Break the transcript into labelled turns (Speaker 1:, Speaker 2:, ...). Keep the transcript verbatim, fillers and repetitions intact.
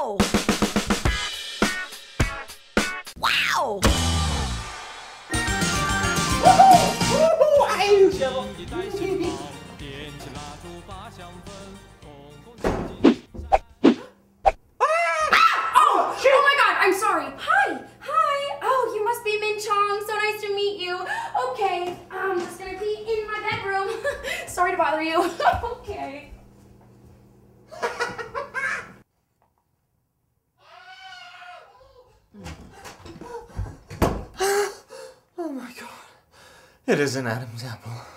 Speaker 1: Wow! Wow!
Speaker 2: I'm sorry. Hi. Hi. Oh, you must be Min Chong. So nice to meet you. Okay. I'm just gonna be in my bedroom. Sorry to bother you. Okay.
Speaker 3: Oh my god. It is an Adam's apple.